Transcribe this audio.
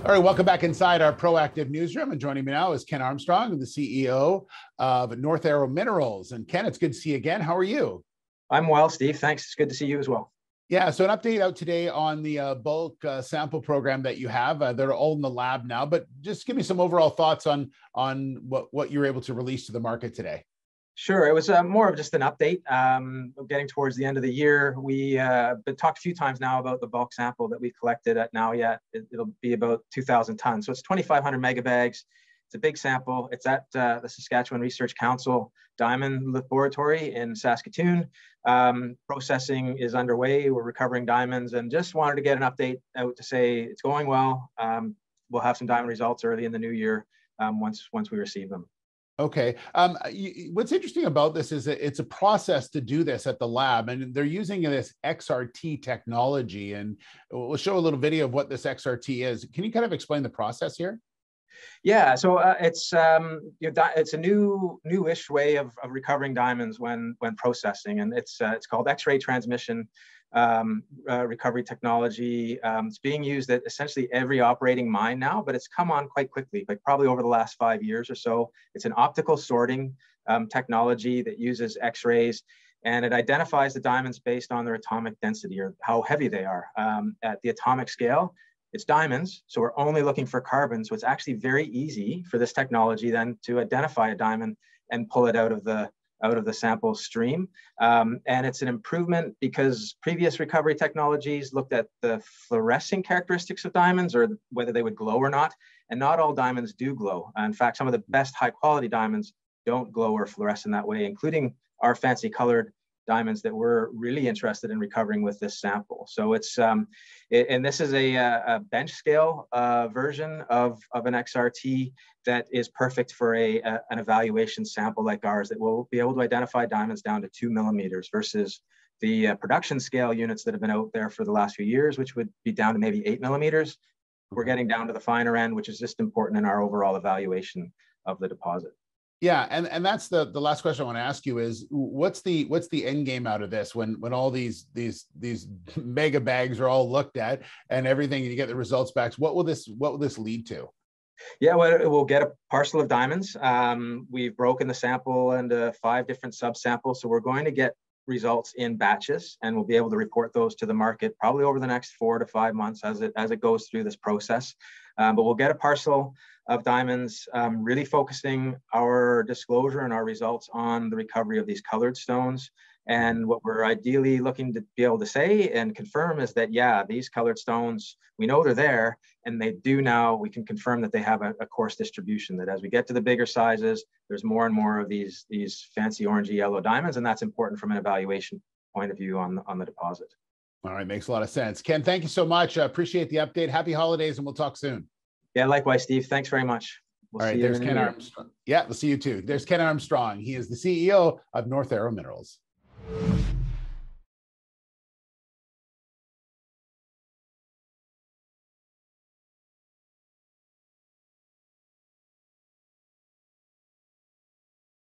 All right, welcome back inside our proactive newsroom. And joining me now is Ken Armstrong, the CEO of North Arrow Minerals. And Ken, it's good to see you again. How are you? I'm well, Steve. Thanks. It's good to see you as well. Yeah, so an update out today on the bulk sample program that you have. They're all in the lab now, but just give me some overall thoughts on what you were able to release to the market today. Sure. It was more of just an update. Getting towards the end of the year, we talked a few times now about the bulk sample that we collected at Naujaat. It'll be about 2,000 tons. So it's 2,500 megabags. It's a big sample. It's at the Saskatchewan Research Council Diamond Laboratory in Saskatoon. Processing is underway. We're recovering diamonds and just wanted to get an update out to say it's going well. We'll have some diamond results early in the new year once we receive them. Okay. What's interesting about this is that it's a process to do this at the lab, and they're using this XRT technology. And we'll show a little video of what this XRT is. Can you kind of explain the process here? Yeah, so it's a newish way of recovering diamonds when processing, and it's called X-ray transmission recovery technology. It's being used at essentially every operating mine now, but it's come on quite quickly, like probably over the last 5 years or so. It's an optical sorting technology that uses X-rays, and it identifies the diamonds based on their atomic density or how heavy they are at the atomic scale. It's diamonds, so we're only looking for carbon. So it's actually very easy for this technology then to identify a diamond and pull it out of the sample stream. And it's an improvement because previous recovery technologies looked at the fluorescing characteristics of diamonds or whether they would glow or not. And not all diamonds do glow. In fact, some of the best high quality diamonds don't glow or fluoresce in that way, including our fancy colored diamonds that we're really interested in recovering with this sample. So it's, and this is a bench scale version of an XRT that is perfect for an evaluation sample like ours that will be able to identify diamonds down to 2 millimeters versus the production scale units that have been out there for the last few years, which would be down to maybe 8 millimeters. We're getting down to the finer end, which is just important in our overall evaluation of the deposit. Yeah, and that's the last question I want to ask you is what's the end game out of this when all these mega bags are all looked at and everything, and you get the results back? What will this lead to? Yeah, well, we'll get a parcel of diamonds. We've broken the sample into 5 different subsamples, so we're going to get results in batches, and we'll be able to report those to the market probably over the next 4 to 5 months as it goes through this process. But we'll get a parcel of diamonds, really focusing our disclosure and our results on the recovery of these colored stones. And what we're ideally looking to be able to say and confirm is that, yeah, these colored stones, we know they're there, and they do now, we can confirm that they have a coarse distribution, that as we get to the bigger sizes, there's more and more of these fancy orangey-yellow diamonds, and that's important from an evaluation point of view on the deposit. All right, makes a lot of sense. Ken, thank you so much. I appreciate the update. Happy holidays, and we'll talk soon. Yeah, likewise, Steve. Thanks very much. All right, there's Ken Armstrong. Yeah, we'll see you too. There's Ken Armstrong. He is the CEO of North Arrow Minerals.